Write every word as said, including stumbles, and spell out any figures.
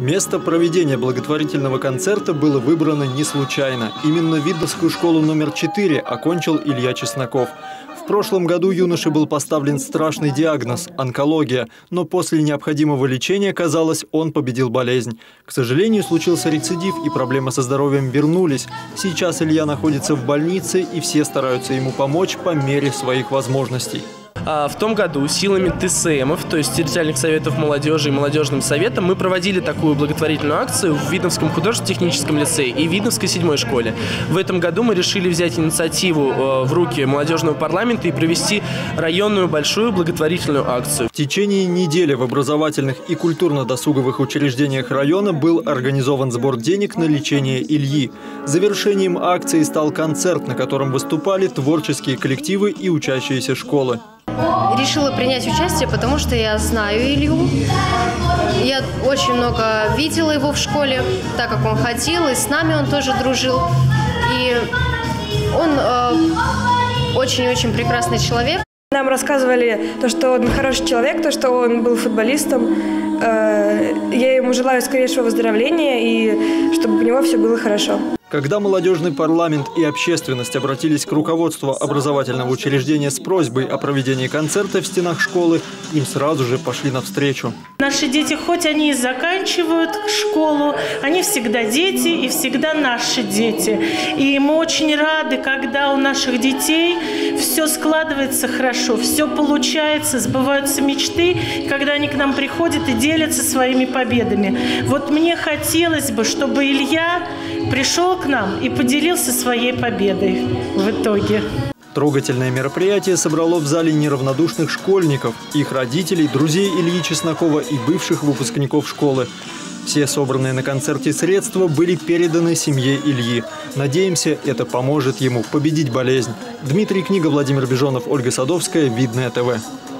Место проведения благотворительного концерта было выбрано не случайно. Именно Видновскую школу номер четыре окончил Илья Чесноков. В прошлом году юноше был поставлен страшный диагноз – онкология, но после необходимого лечения, казалось, он победил болезнь. К сожалению, случился рецидив, и проблемы со здоровьем вернулись. Сейчас Илья находится в больнице, и все стараются ему помочь по мере своих возможностей. В том году силами ТСМов, то есть территориальных советов молодежи и молодежным советом, мы проводили такую благотворительную акцию в Видновском художественно-техническом лицее и Видновской седьмой школе. В этом году мы решили взять инициативу в руки молодежного парламента и провести районную большую благотворительную акцию. В течение недели в образовательных и культурно-досуговых учреждениях района был организован сбор денег на лечение Ильи. Завершением акции стал концерт, на котором выступали творческие коллективы и учащиеся школы. Решила принять участие, потому что я знаю Илью. Я очень много видела его в школе, так как он ходил, и с нами он тоже дружил. И он очень-очень э, прекрасный человек. Нам рассказывали то, что он хороший человек, то, что он был футболистом. Я ему желаю скорейшего выздоровления и чтобы у него все было хорошо. Когда молодежный парламент и общественность обратились к руководству образовательного учреждения с просьбой о проведении концерта в стенах школы, им сразу же пошли навстречу. Наши дети, хоть они и заканчивают школу, они всегда дети и всегда наши дети. И мы очень рады, когда у наших детей все складывается хорошо, все получается, сбываются мечты, когда они к нам приходят и делятся своими победами. Вот мне хотелось бы, чтобы Илья пришел к нам и поделился своей победой в итоге. Трогательное мероприятие собрало в зале неравнодушных школьников, их родителей, друзей Ильи Чеснокова и бывших выпускников школы. Все собранные на концерте средства были переданы семье Ильи. Надеемся, это поможет ему победить болезнь. Дмитрий Книга, Владимир Бежонов, Ольга Садовская, Видное ТВ.